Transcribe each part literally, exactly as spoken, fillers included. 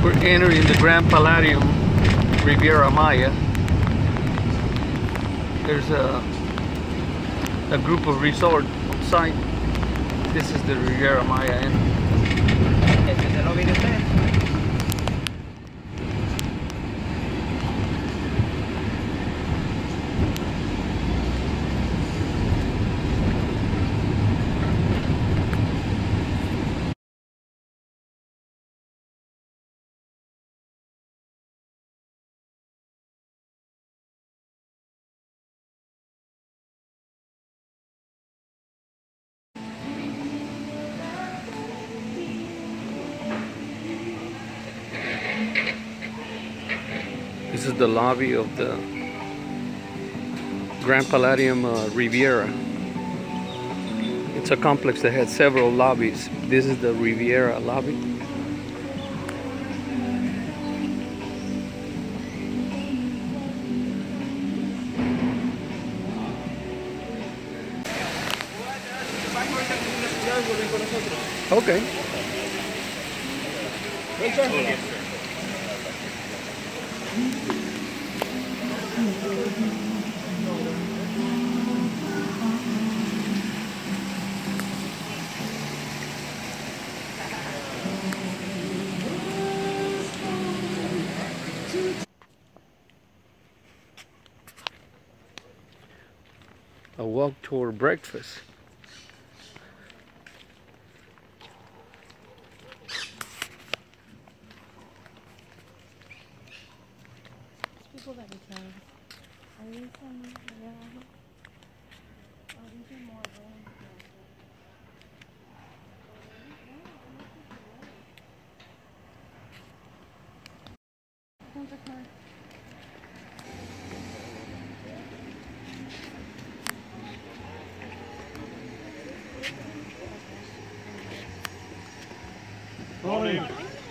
We're entering the Grand Palladium Riviera Maya. There's a a group of resort on site. This is the Riviera Maya Inn. Este es el lobby de ustedes. This is the lobby of the Grand Palladium uh, Riviera. It's a complex that has several lobbies. This is the Riviera lobby. Okay. A walk toward breakfast. People that we can. Are these some? Yeah. Oh, these are more rolling. Sounds like more. Morning.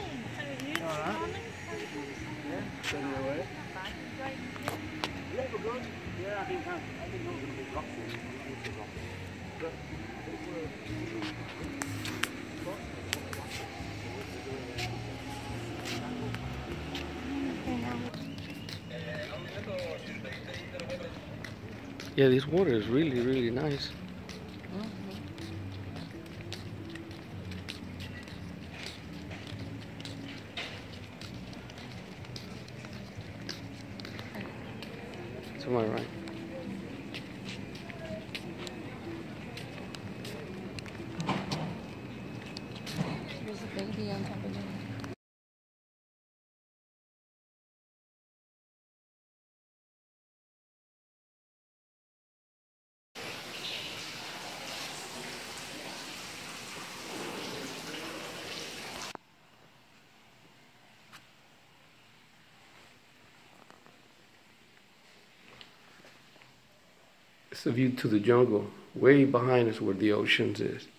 Yeah, this water is really, really nice. Am I right? There's a baby on top of it. It's a view to the jungle. Way behind us where the oceans is.